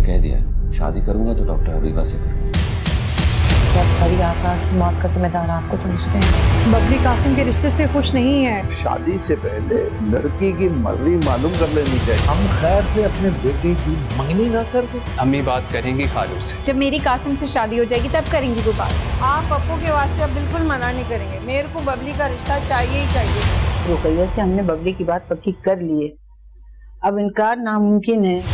कह दिया शादी करूंगा तो डॉक्टर हबीबा से करूंगा। जब बड़ी आका की मौत का जिम्मेदार आपको समझते हैं। बबली कासिम के रिश्ते से खुश नहीं है। शादी से पहले लड़की की मर्जी मालूम कर लेनी चाहिए। हम खैर से अपने बेटे की मंगनी ना कर दे। अम्मी बात करेंगी खालू से। जब मेरी कासिम से शादी हो जाएगी तब करेंगी वो बात। आप पप्पू के वास्ते अब बिल्कुल मना नहीं करेंगे। मेरे को बबली का रिश्ता चाहिए ही चाहिए। रुकैया से हमने बबली की बात पक्की कर ली है, अब इनकार नामुमकिन है।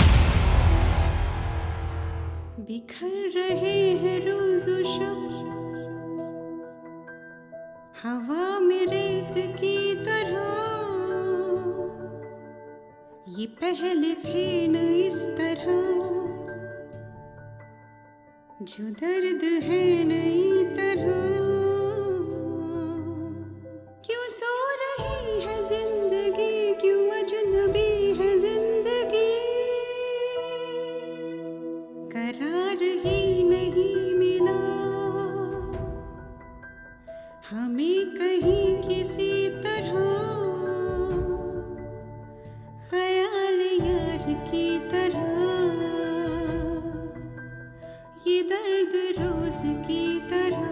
बिखर रहे हैं रोज़ व शब, हवा में रेत की तरह। ये पहले थे न इस तरह, जो दर्द है नई तरह। क्यों सो रही है जिंदगी, क्यों अजनबी है जिंदगी। करार ही नहीं मिला हमें कहीं किसी तरह। ख्याल यार की तरह, ये दर्द रोज की तरह।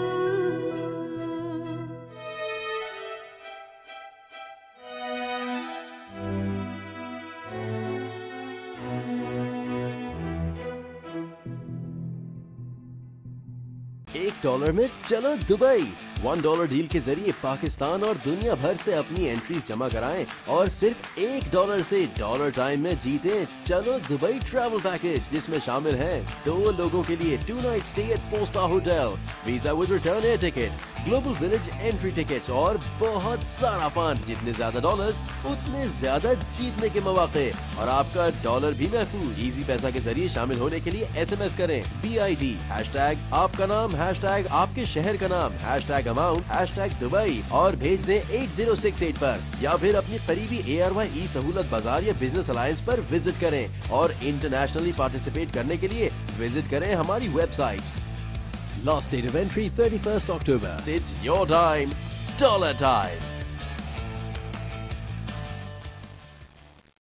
$1 में चलो दुबई। $1 डील के जरिए पाकिस्तान और दुनिया भर से अपनी एंट्रीज जमा कराएं और सिर्फ $1 से डॉलर टाइम में जीतें चलो दुबई ट्रैवल पैकेज, जिसमें शामिल हैं 2 लोगों के लिए 2 night stay at four star hotel, visa with return air ticket, global village entry tickets और बहुत सारा फन। जितने ज्यादा डॉलर्स उतने ज्यादा जीतने के मौके और आपका डॉलर भी महफूज। इजी पैसा के जरिए शामिल होने के लिए SMS करें BID #आपका नाम #आपके शहर का नाम #अमाउंट #दुबई और भेज दें 8068 पर, या फिर अपनी करीबी ARY ई सहूलत बाजार या बिजनेस अलायंस पर विजिट करें और इंटरनेशनली पार्टिसिपेट करने के लिए विजिट करें हमारी website. Last date of entry 31st October. It's your time, dollar time.